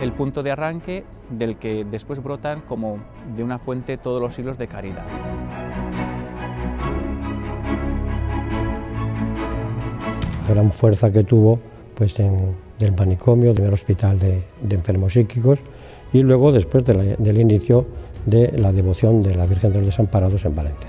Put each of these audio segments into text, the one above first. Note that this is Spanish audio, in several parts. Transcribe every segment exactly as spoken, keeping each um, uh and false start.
el punto de arranque del que después brotan como de una fuente todos los siglos de caridad. La gran fuerza que tuvo pues, en el manicomio, el primer hospital de, de enfermos psíquicos, y luego después de la, del inicio de la devoción de la Virgen de los Desamparados en Valencia.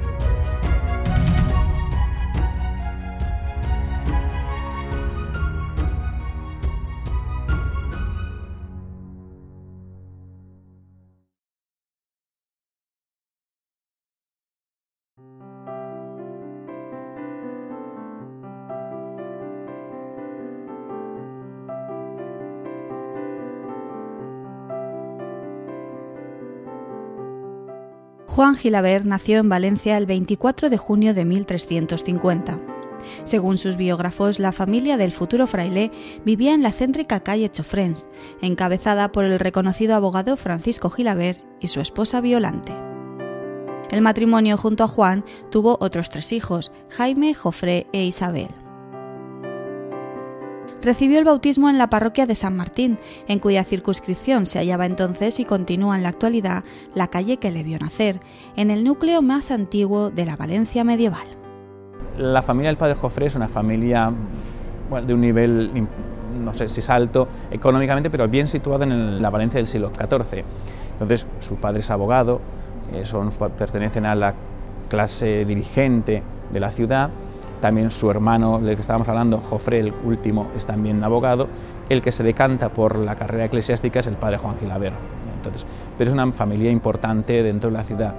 Juan Gilabert nació en Valencia el veinticuatro de junio de mil trescientos cincuenta. Según sus biógrafos, la familia del futuro fraile vivía en la céntrica calle Chofrens, encabezada por el reconocido abogado Francisco Gilabert y su esposa Violante. El matrimonio junto a Juan tuvo otros tres hijos, Jaime, Jofré e Isabel. Recibió el bautismo en la parroquia de San Martín, en cuya circunscripción se hallaba entonces y continúa en la actualidad la calle que le vio nacer, en el núcleo más antiguo de la Valencia medieval. La familia del padre Jofré es una familia bueno, de un nivel, no sé si es alto económicamente, pero bien situada en la Valencia del siglo catorce. Entonces, su padre es abogado, eh, son, pertenecen a la clase dirigente de la ciudad. También su hermano, del que estábamos hablando, Jofré, el último, es también abogado. El que se decanta por la carrera eclesiástica es el padre Juan Gilabert. Entonces, pero es una familia importante dentro de la ciudad.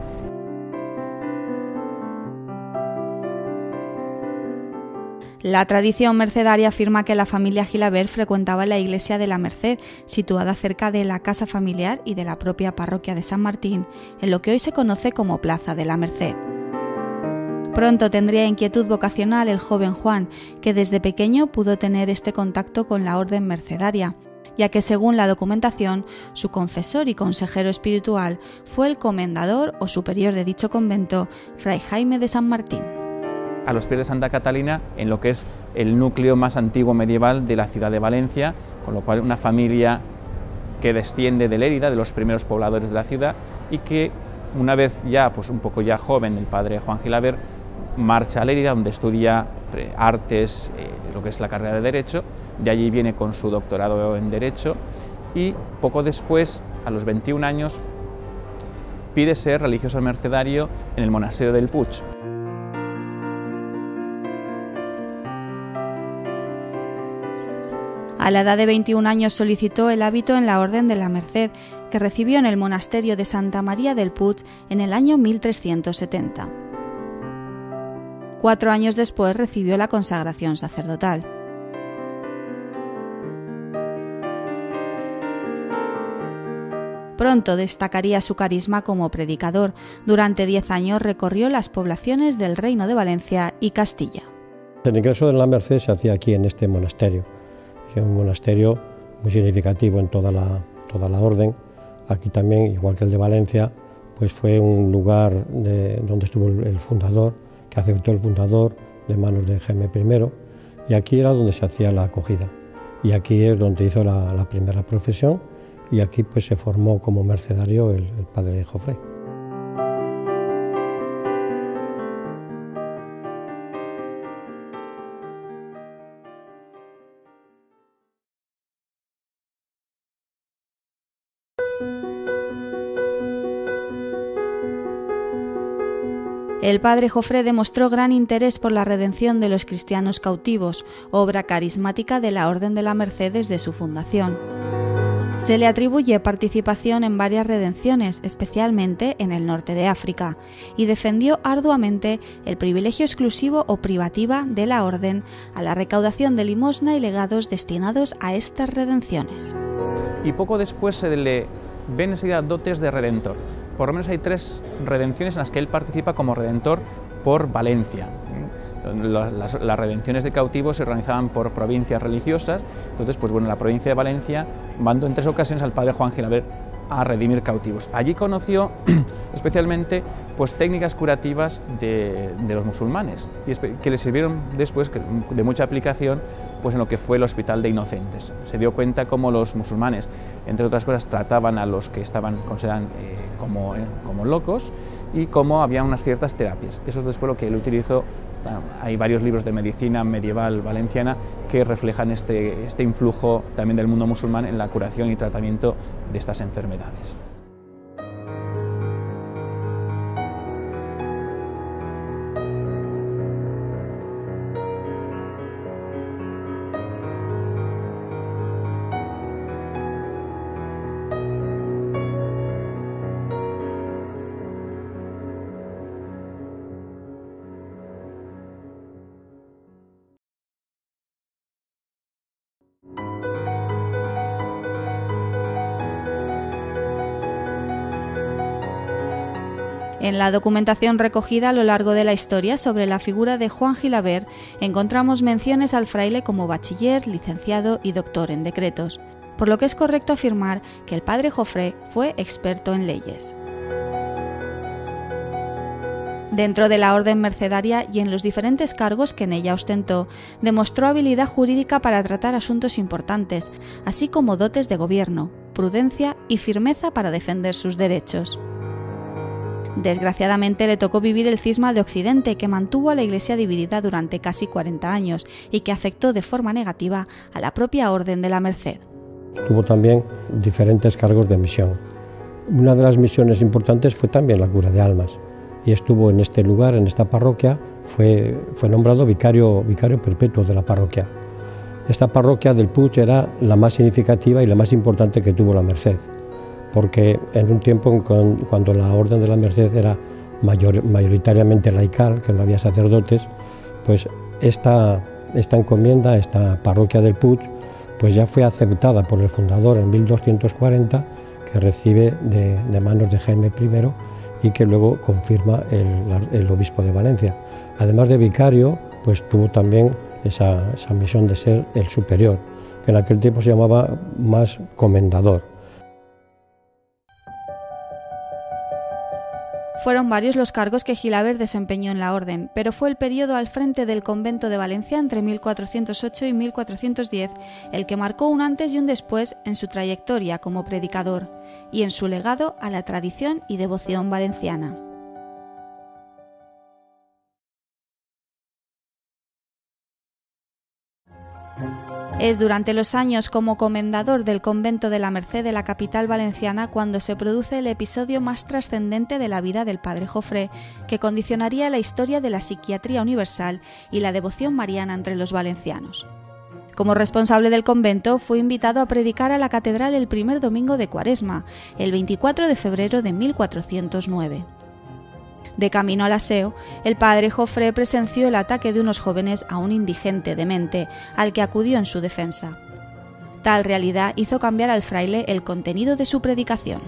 La tradición mercedaria afirma que la familia Gilabert frecuentaba la iglesia de la Merced, situada cerca de la casa familiar y de la propia parroquia de San Martín, en lo que hoy se conoce como Plaza de la Merced. Pronto tendría inquietud vocacional el joven Juan, que desde pequeño pudo tener este contacto con la orden mercedaria, ya que según la documentación, su confesor y consejero espiritual fue el comendador o superior de dicho convento, Fray Jaime de San Martín. A los pies de Santa Catalina, en lo que es el núcleo más antiguo medieval de la ciudad de Valencia, con lo cual una familia que desciende de Lérida, de los primeros pobladores de la ciudad, y que una vez ya, pues un poco ya joven, el padre Juan Gilabert marcha a Lérida, donde estudia artes, eh, lo que es la carrera de Derecho. De allí viene con su doctorado en Derecho y poco después, a los veintiún años, pide ser religioso mercedario en el monasterio del Puig. A la edad de veintiún años solicitó el hábito en la Orden de la Merced, que recibió en el monasterio de Santa María del Puig en el año mil trescientos setenta. Cuatro años después recibió la consagración sacerdotal. Pronto destacaría su carisma como predicador. Durante diez años recorrió las poblaciones del Reino de Valencia y Castilla. El ingreso de la Merced se hacía aquí en este monasterio. Es un monasterio muy significativo en toda la, toda la orden. Aquí también, igual que el de Valencia, pues fue un lugar de, donde estuvo el, el fundador, que aceptó el fundador de manos de Jaime primero, y aquí era donde se hacía la acogida. Y aquí es donde hizo la, la primera profesión, y aquí pues se formó como mercedario el, el padre Jofré. El padre Jofré demostró gran interés por la redención de los cristianos cautivos, obra carismática de la Orden de la Merced desde su fundación. Se le atribuye participación en varias redenciones, especialmente en el norte de África, y defendió arduamente el privilegio exclusivo o privativa de la Orden a la recaudación de limosna y legados destinados a estas redenciones. Y poco después se le ven enseguida dotes de redentor. Por lo menos hay tres redenciones en las que él participa como redentor por Valencia. Las, las redenciones de cautivos se organizaban por provincias religiosas. Entonces, pues bueno, la provincia de Valencia mandó en tres ocasiones al padre Juan Gilabert a redimir cautivos. Allí conoció especialmente pues, técnicas curativas de, de los musulmanes, y que le sirvieron después de mucha aplicación pues, en lo que fue el Hospital de Inocentes. Se dio cuenta cómo los musulmanes, entre otras cosas, trataban a los que estaban considerados eh, como, eh, como locos, y cómo había unas ciertas terapias. Eso es después lo que él utilizó. Bueno, hay varios libros de medicina medieval valenciana que reflejan este, este influjo también del mundo musulmán en la curación y tratamiento de estas enfermedades. En la documentación recogida a lo largo de la historia sobre la figura de Juan Gilabert encontramos menciones al fraile como bachiller, licenciado y doctor en decretos, por lo que es correcto afirmar que el padre Jofré fue experto en leyes. Dentro de la orden mercedaria y en los diferentes cargos que en ella ostentó, demostró habilidad jurídica para tratar asuntos importantes, así como dotes de gobierno, prudencia y firmeza para defender sus derechos. Desgraciadamente le tocó vivir el cisma de Occidente, que mantuvo a la Iglesia dividida durante casi cuarenta años y que afectó de forma negativa a la propia Orden de la Merced. Tuvo también diferentes cargos de misión. Una de las misiones importantes fue también la cura de almas, y estuvo en este lugar, en esta parroquia, fue, fue nombrado vicario, vicario perpetuo de la parroquia. Esta parroquia del Puig era la más significativa y la más importante que tuvo la Merced, porque en un tiempo en cuando la Orden de la Merced era mayor, mayoritariamente laical, que no había sacerdotes, pues esta, esta encomienda, esta parroquia del Puig, pues ya fue aceptada por el fundador en mil doscientos cuarenta, que recibe de, de manos de Jaime primero y que luego confirma el, el obispo de Valencia. Además de vicario, pues tuvo también esa, esa misión de ser el superior, que en aquel tiempo se llamaba más comendador. Fueron varios los cargos que Gilabert desempeñó en la orden, pero fue el periodo al frente del convento de Valencia entre mil cuatrocientos ocho y mil cuatrocientos diez el que marcó un antes y un después en su trayectoria como predicador y en su legado a la tradición y devoción valenciana. Es durante los años como comendador del convento de la Merced de la capital valenciana cuando se produce el episodio más trascendente de la vida del padre Jofré, que condicionaría la historia de la psiquiatría universal y la devoción mariana entre los valencianos. Como responsable del convento, fue invitado a predicar a la catedral el primer domingo de Cuaresma, el veinticuatro de febrero de mil cuatrocientos nueve. De camino al aseo, el padre Jofré presenció el ataque de unos jóvenes a un indigente demente, al que acudió en su defensa. Tal realidad hizo cambiar al fraile el contenido de su predicación.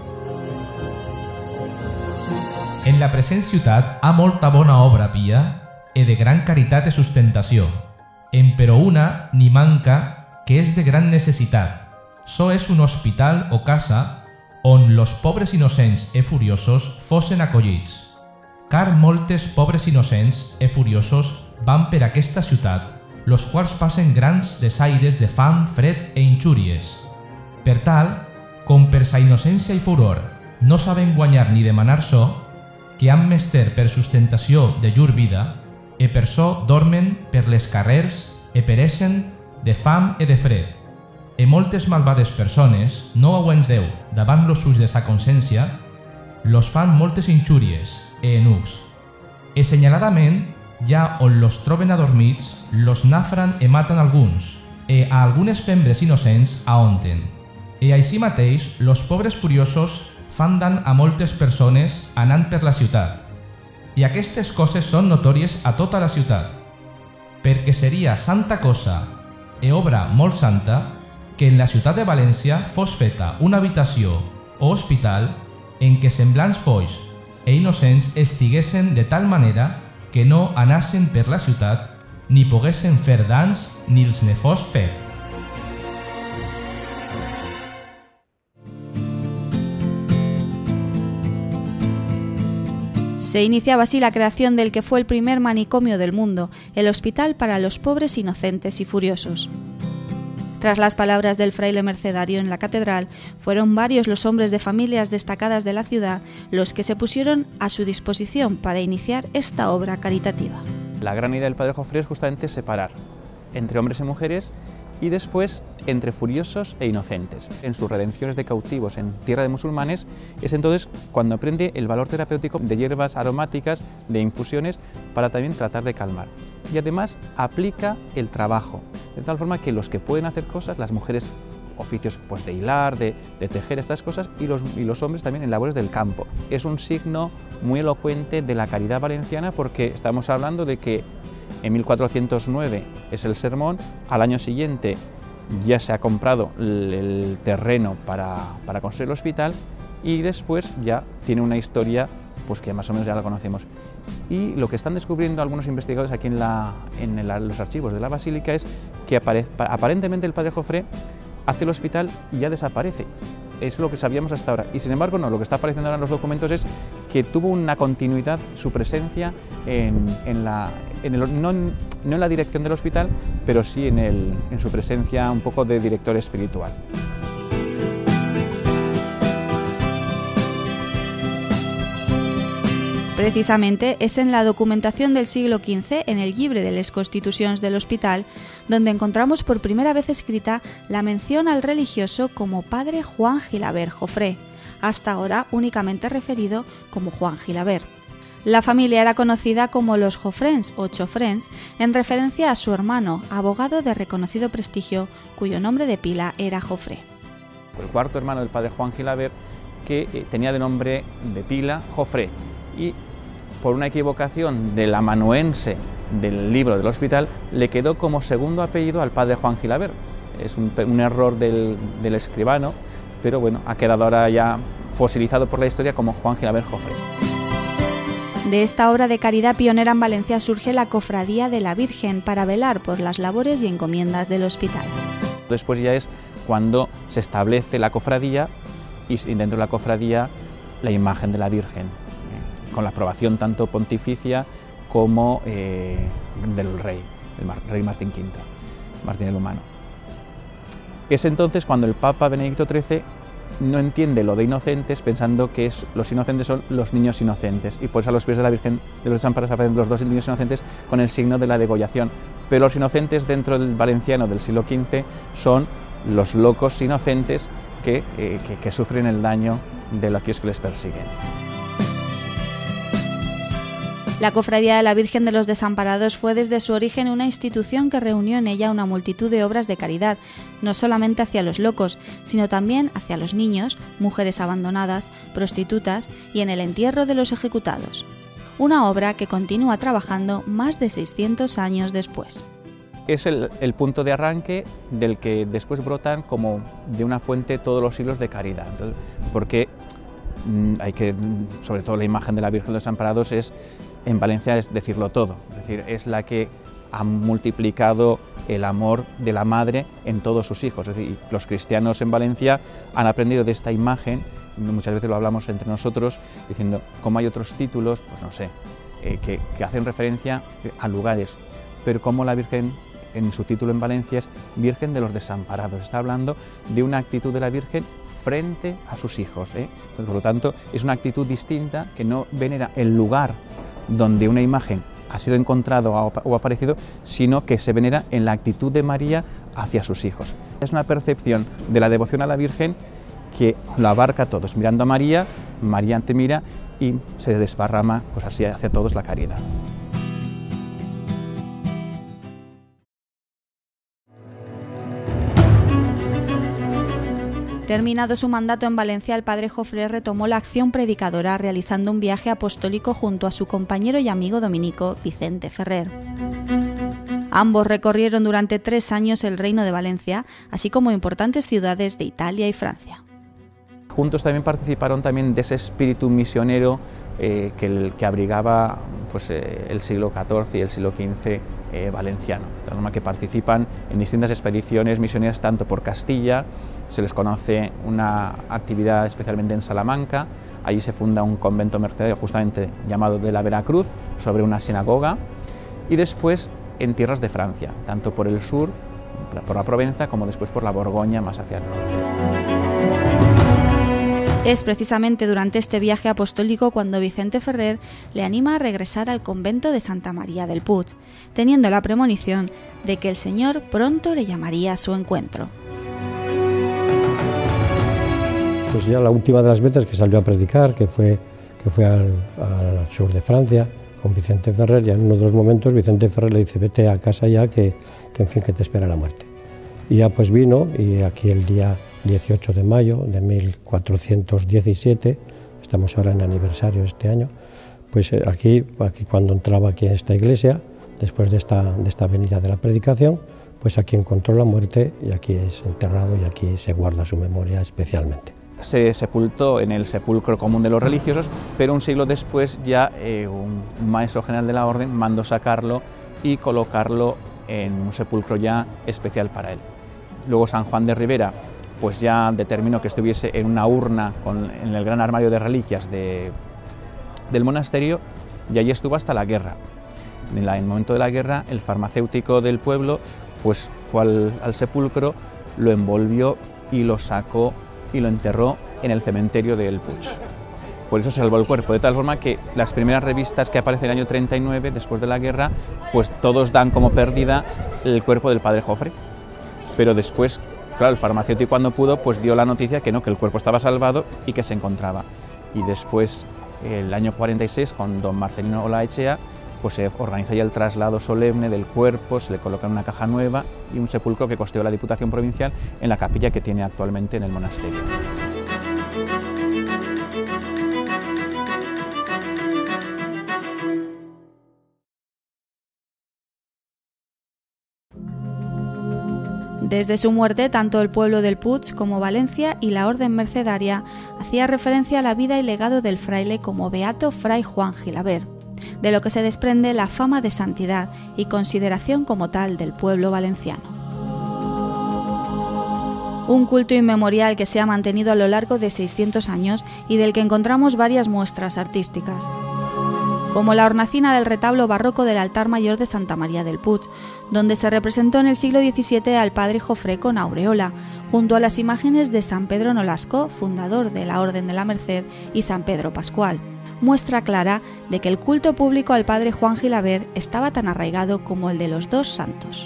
En la present ciutat ha molta bona obra pia e de gran caritat e sustentació, en però una ni manca que és de gran necessitat. So és un hospital o casa on los pobres innocents e furiosos fossen acollits. Car moltes pobres innocents e furiosos van per aquesta ciutat, los quals passen grans desaires de fam, fred e injúries. Per tal, com per sa innocència i furor no saben guanyar ni demanar so, que han mester per sustentació de llur vida, e per so dormen per les carrers e pereixen de fam e de fred. E moltes malvades persones, no auents Déu davant los ulls de sa consciència, los fan moltes injúries e enucs. E senyaladament, ja on los troben adormits, los nafran e matan alguns, e a algunes fembres innocents ahonten. E així mateix, los pobres furiosos fan dan a moltes persones anant per la ciutat. I aquestes coses són notòries a tota la ciutat, perquè seria santa cosa e obra molt santa que en la ciutat de València fos feta una habitació o hospital en què semblants foix e innocents estiguessen de tal manera que no anassen per la ciutat ni poguessen fer dans ni els ne fos fet. Se iniciaba así la creación del que fue el primer manicomio del mundo, el Hospital para los Pobres Inocentes y Furiosos. Tras las palabras del fraile mercedario en la catedral, fueron varios los hombres de familias destacadas de la ciudad los que se pusieron a su disposición para iniciar esta obra caritativa. La gran idea del padre Jofré es justamente separar entre hombres y mujeres y después entre furiosos e inocentes. En sus redenciones de cautivos en tierra de musulmanes es entonces cuando aprende el valor terapéutico de hierbas aromáticas, de infusiones, para también tratar de calmar. Y además aplica el trabajo, de tal forma que los que pueden hacer cosas, las mujeres oficios pues, de hilar, de, de tejer estas cosas, y los, y los hombres también en labores del campo. Es un signo muy elocuente de la caridad valenciana, porque estamos hablando de que en mil cuatrocientos nueve es el sermón, al año siguiente ya se ha comprado el, el terreno para, para construir el hospital, y después ya tiene una historia pues que más o menos ya la conocemos. Y lo que están descubriendo algunos investigadores aquí en, la, en el, los archivos de la Basílica es que aparece, aparentemente el padre Jofré hace el hospital y ya desaparece. Es lo que sabíamos hasta ahora. Y sin embargo, no, lo que está apareciendo ahora en los documentos es que tuvo una continuidad, su presencia, en, en la, en el, no, en, no en la dirección del hospital, pero sí en, el, en su presencia un poco de director espiritual. Precisamente es en la documentación del siglo quince, en el llibre de les Constitucions del Hospital, donde encontramos por primera vez escrita la mención al religioso como padre Juan Gilabert Jofré, hasta ahora únicamente referido como Juan Gilabert. La familia era conocida como los Jofrens o Chofrens, en referencia a su hermano, abogado de reconocido prestigio, cuyo nombre de pila era Jofré. El cuarto hermano del padre Juan Gilabert, que eh, tenía de nombre de pila Jofré, y por una equivocación del amanuense del libro del hospital, le quedó como segundo apellido al padre Juan Gilabert. Es un, un error del, del escribano, pero bueno, ha quedado ahora ya fosilizado por la historia como Juan Gilabert Jofré. De esta obra de caridad pionera en Valencia surge la Cofradía de la Virgen para velar por las labores y encomiendas del hospital. Después ya es cuando se establece la cofradía y dentro de la cofradía la imagen de la Virgen, con la aprobación tanto pontificia como eh, del rey, el Mar, rey Martín quinto, Martín el Humano. Es entonces cuando el Papa Benedicto trece no entiende lo de inocentes, pensando que es, los inocentes son los niños inocentes, y por eso a los pies de la Virgen de los Desamparados aparecen los dos niños inocentes con el signo de la degollación. Pero los inocentes dentro del valenciano del siglo quince son los locos inocentes que, eh, que, que sufren el daño de aquellos que les persiguen. La Cofradía de la Virgen de los Desamparados fue desde su origen una institución que reunió en ella una multitud de obras de caridad, no solamente hacia los locos, sino también hacia los niños, mujeres abandonadas, prostitutas y en el entierro de los ejecutados. Una obra que continúa trabajando más de seiscientos años después. Es el, el punto de arranque del que después brotan como de una fuente todos los hilos de caridad. Entonces, porque hay que, sobre todo la imagen de la Virgen de los Desamparados es, en Valencia es decirlo todo, es decir, es la que ha multiplicado el amor de la madre en todos sus hijos. Es decir, los cristianos en Valencia han aprendido de esta imagen, muchas veces lo hablamos entre nosotros, diciendo, como hay otros títulos, pues no sé, eh, que, que hacen referencia a lugares, pero como la Virgen en su título en Valencia es Virgen de los Desamparados, está hablando de una actitud de la Virgen frente a sus hijos, ¿eh? Entonces, por lo tanto, es una actitud distinta que no venera el lugar donde una imagen ha sido encontrado o aparecido, sino que se venera en la actitud de María hacia sus hijos. Es una percepción de la devoción a la Virgen que lo abarca a todos. Mirando a María, María te mira y se desparrama pues así hacia todos la caridad. Terminado su mandato en Valencia, el padre Jofré retomó la acción predicadora realizando un viaje apostólico junto a su compañero y amigo dominico Vicente Ferrer. Ambos recorrieron durante tres años el Reino de Valencia, así como importantes ciudades de Italia y Francia. Juntos también participaron también de ese espíritu misionero eh, que, el, que abrigaba pues, eh, el siglo catorce y el siglo quince eh, valenciano, de forma que participan en distintas expediciones misioneras tanto por Castilla, se les conoce una actividad especialmente en Salamanca, allí se funda un convento mercedario justamente llamado de la Veracruz sobre una sinagoga, y después en tierras de Francia, tanto por el sur, por la Provenza, como después por la Borgoña más hacia el norte. Es precisamente durante este viaje apostólico cuando Vicente Ferrer le anima a regresar al convento de Santa María del Puig, teniendo la premonición de que el Señor pronto le llamaría a su encuentro. Pues ya la última de las veces que salió a predicar, que fue, que fue al, al sur de Francia, con Vicente Ferrer, y en uno de los momentos Vicente Ferrer le dice: vete a casa ya, que, que en fin, que te espera la muerte. Y ya pues vino, y aquí el día dieciocho de mayo de mil cuatrocientos diecisiete, estamos ahora en aniversario este año, pues aquí, aquí cuando entraba aquí en esta iglesia, después de esta, de esta venida de la predicación, pues aquí encontró la muerte y aquí es enterrado y aquí se guarda su memoria especialmente. Se sepultó en el sepulcro común de los religiosos, pero un siglo después ya eh, un maestro general de la orden mandó sacarlo y colocarlo en un sepulcro ya especial para él. Luego San Juan de Ribera pues ya determinó que estuviese en una urna con, en el gran armario de reliquias de, del monasterio, y allí estuvo hasta la guerra. En, la, en el momento de la guerra, el farmacéutico del pueblo pues fue al, al sepulcro, lo envolvió y lo sacó y lo enterró en el cementerio del Puig. Por eso salvó el cuerpo, de tal forma que las primeras revistas que aparecen en el año treinta y nueve, después de la guerra, pues todos dan como pérdida el cuerpo del padre Jofre, pero después, claro, el farmacéutico cuando pudo, pues dio la noticia que no, que el cuerpo estaba salvado y que se encontraba. Y después, el año cuarenta y seis, con don Marcelino Olaechea, pues se organiza ya el traslado solemne del cuerpo, se le coloca en una caja nueva y un sepulcro que costeó la Diputación Provincial en la capilla que tiene actualmente en el monasterio. Desde su muerte, tanto el pueblo del Puig como Valencia y la orden mercedaria hacía referencia a la vida y legado del fraile como beato fray Juan Gilabert, de lo que se desprende la fama de santidad y consideración como tal del pueblo valenciano. Un culto inmemorial que se ha mantenido a lo largo de seiscientos años y del que encontramos varias muestras artísticas, como la hornacina del retablo barroco del altar mayor de Santa María del Puig, donde se representó en el siglo diecisiete al padre Jofré con aureola, junto a las imágenes de San Pedro Nolasco, fundador de la Orden de la Merced, y San Pedro Pascual, muestra clara de que el culto público al padre Juan Gilabert estaba tan arraigado como el de los dos santos.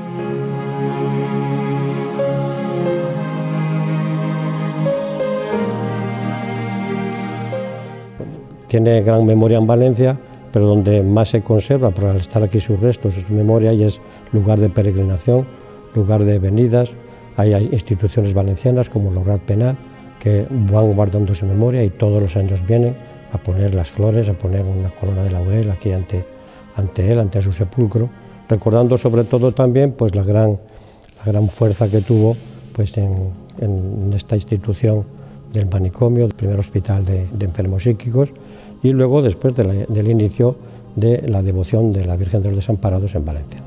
Tiene gran memoria en Valencia, pero donde más se conserva, por al estar aquí sus restos, su memoria, y es lugar de peregrinación, lugar de venidas. Hay instituciones valencianas como el Obrat Penal que van guardando su memoria y todos los años vienen a poner las flores, a poner una corona de laurel aquí ante, ante él, ante su sepulcro, recordando sobre todo también pues, la, gran, la gran fuerza que tuvo pues, en, en esta institución del manicomio, el primer hospital de, de enfermos psíquicos, y luego después de la, del inicio de la devoción de la Virgen de los Desamparados en Valencia.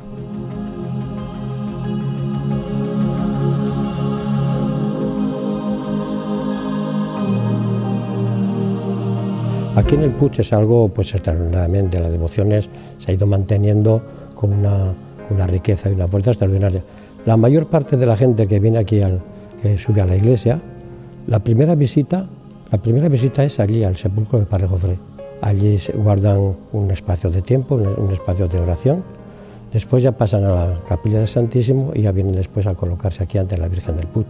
Aquí en el Puig es algo pues extraordinariamente, la devoción es, se ha ido manteniendo con una, con una riqueza y una fuerza extraordinaria. La mayor parte de la gente que viene aquí, al, que sube a la iglesia, la primera visita, la primera visita es allí, al sepulcro del padre Jofré. Allí se guardan un espacio de tiempo, un, un espacio de oración. Después ya pasan a la capilla del Santísimo y ya vienen después a colocarse aquí ante la Virgen del Puig.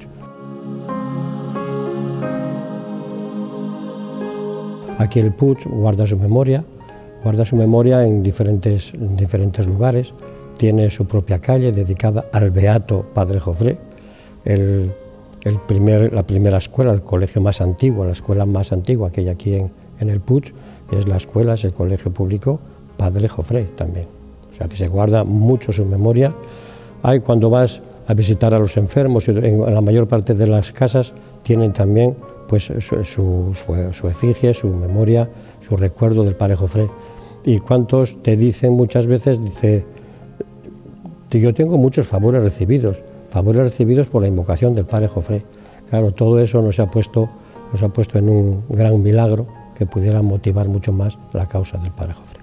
Aquí el Puig guarda su memoria, guarda su memoria en diferentes, en diferentes lugares. Tiene su propia calle dedicada al beato padre Jofré. El, el primer, la primera escuela, el colegio más antiguo, la escuela más antigua que hay aquí en, en el Puig, es la escuela, es el colegio público padre Jofré también. O sea que se guarda mucho su memoria. Hay cuando vas a visitar a los enfermos, en la mayor parte de las casas tienen también pues, su, su, su efigie, su memoria, su recuerdo del Padre Jofré. Y cuántos te dicen muchas veces, dice, yo tengo muchos favores recibidos, favores recibidos por la invocación del Padre Jofré. Claro, todo eso nos ha puesto, nos ha puesto en un gran milagro que pudiera motivar mucho más la causa del Padre Jofré.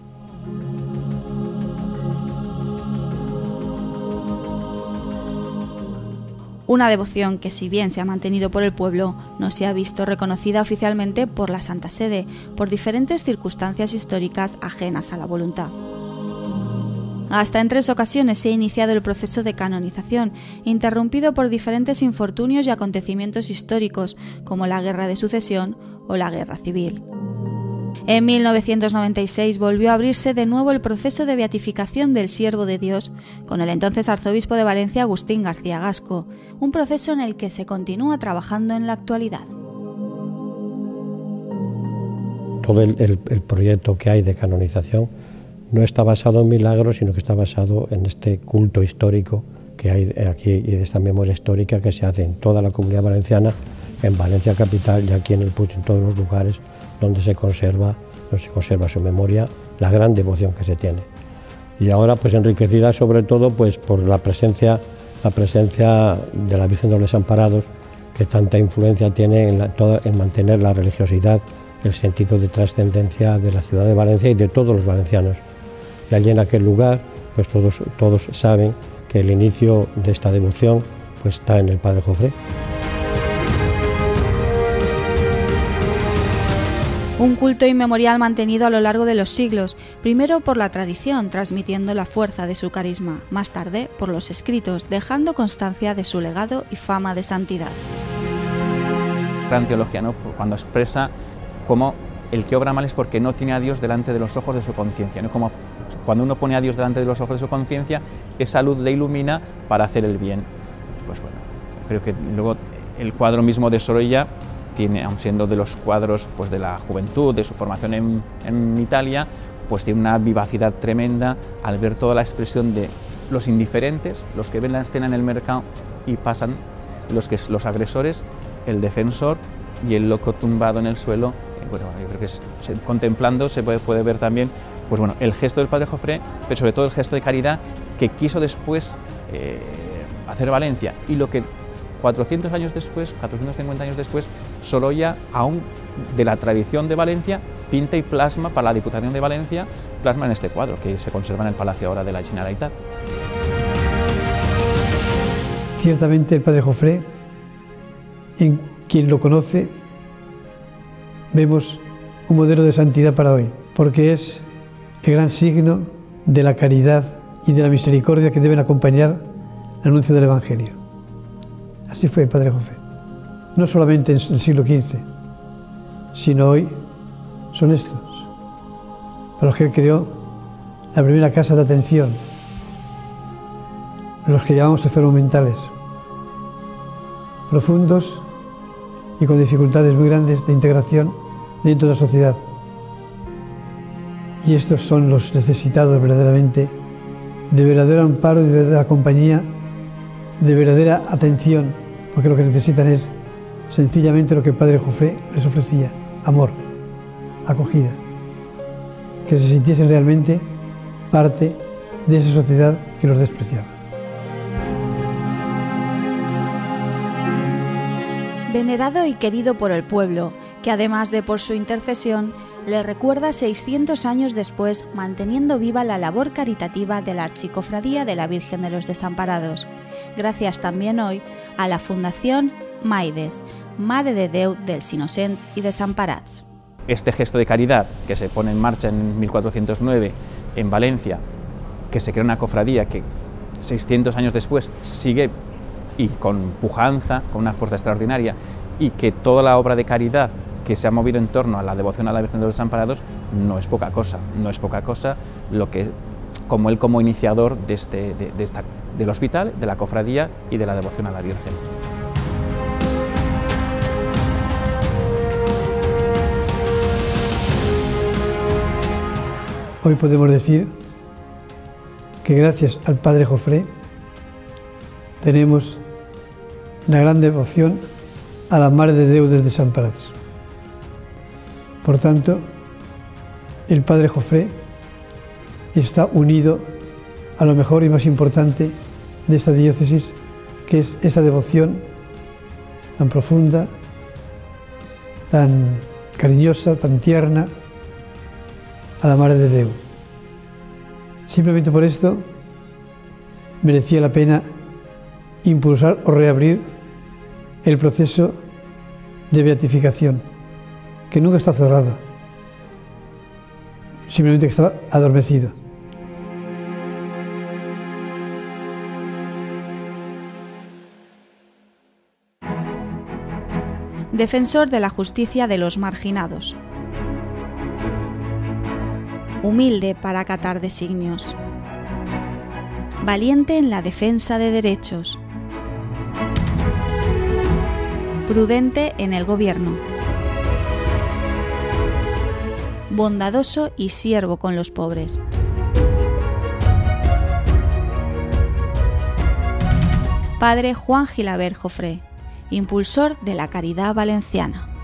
Una devoción que, si bien se ha mantenido por el pueblo, no se ha visto reconocida oficialmente por la Santa Sede, por diferentes circunstancias históricas ajenas a la voluntad. Hasta en tres ocasiones se ha iniciado el proceso de canonización, interrumpido por diferentes infortunios y acontecimientos históricos, como la Guerra de Sucesión o la Guerra Civil. En mil novecientos noventa y seis volvió a abrirse de nuevo el proceso de beatificación del siervo de Dios con el entonces arzobispo de Valencia, Agustín García Gasco, un proceso en el que se continúa trabajando en la actualidad. Todo el, el, el proyecto que hay de canonización no está basado en milagros, sino que está basado en este culto histórico que hay aquí y de esta memoria histórica que se hace en toda la Comunidad Valenciana, en Valencia capital y aquí en el Puig, en todos los lugares donde se conserva, donde se conserva su memoria, la gran devoción que se tiene. Y ahora pues enriquecida sobre todo pues por la presencia, la presencia de la Virgen de los Desamparados, que tanta influencia tiene en, la, toda, en mantener la religiosidad, el sentido de trascendencia de la ciudad de Valencia y de todos los valencianos. Y allí en aquel lugar pues todos, todos saben que el inicio de esta devoción pues está en el Padre Jofré. Un culto inmemorial mantenido a lo largo de los siglos, primero por la tradición, transmitiendo la fuerza de su carisma, más tarde por los escritos, dejando constancia de su legado y fama de santidad. Gran teología, ¿no? Cuando expresa cómo el que obra mal es porque no tiene a Dios delante de los ojos de su conciencia, ¿no? Como cuando uno pone a Dios delante de los ojos de su conciencia, esa luz le ilumina para hacer el bien. Pues bueno, creo que luego el cuadro mismo de Sorolla tiene, aun siendo de los cuadros pues, de la juventud, de su formación en, en Italia, pues tiene una vivacidad tremenda al ver toda la expresión de los indiferentes, los que ven la escena en el mercado y pasan, los, que, los agresores, el defensor y el loco tumbado en el suelo. Eh, bueno, yo creo que es, se, contemplando se puede, puede ver también pues, bueno, el gesto del Padre Jofré, pero sobre todo el gesto de caridad que quiso después eh, hacer Valencia, y lo que cuatrocientos años después, cuatrocientos cincuenta años después, Sorolla, aún de la tradición de Valencia, pinta y plasma para la Diputación de Valencia, plasma en este cuadro que se conserva en el Palacio ahora de la Generalitat. Ciertamente el Padre Jofré, en quien lo conoce, vemos un modelo de santidad para hoy, porque es el gran signo de la caridad y de la misericordia que deben acompañar el anuncio del Evangelio. Así fue el Padre Jofré, no solamente en el siglo quince, sino hoy son estos, para los que él creó la primera casa de atención, los que llamamos enfermos mentales, profundos y con dificultades muy grandes de integración dentro de la sociedad. Y estos son los necesitados verdaderamente de verdadero amparo y de verdadera compañía, de verdadera atención, porque lo que necesitan es sencillamente lo que el Padre Jofré les ofrecía: amor, acogida, que se sintiesen realmente parte de esa sociedad que los despreciaba. Venerado y querido por el pueblo, que además de por su intercesión, le recuerda seiscientos años después, manteniendo viva la labor caritativa de la Archicofradía de la Virgen de los Desamparados, gracias también hoy a la Fundación Maides, Mare de Déu dels Innocents i Desemparats. Este gesto de caridad que se pone en marcha en mil cuatrocientos nueve en Valencia, que se crea una cofradía que seiscientos años después sigue y con pujanza, con una fuerza extraordinaria, y que toda la obra de caridad que se ha movido en torno a la devoción a la Virgen de los Desamparados no es poca cosa, no es poca cosa lo que, como él como iniciador de este, de, de esta, del hospital, de la cofradía y de la devoción a la Virgen. Hoy podemos decir que gracias al Padre Jofré tenemos la gran devoción a la Mare de Déu dels Desemparats. Por tanto, el Padre Jofré está unido a lo mejor y más importante de esta diócesis, que es esta devoción tan profunda, tan cariñosa, tan tierna a la Mare de Déu. Simplemente por esto merecía la pena impulsar o reabrir el proceso de beatificación, que nunca está cerrado, simplemente que estaba adormecido. Defensor de la justicia de los marginados. Humilde para acatar designios. Valiente en la defensa de derechos. Prudente en el gobierno. Bondadoso y siervo con los pobres. Padre Juan Gilabert Jofré, impulsor de la caridad valenciana.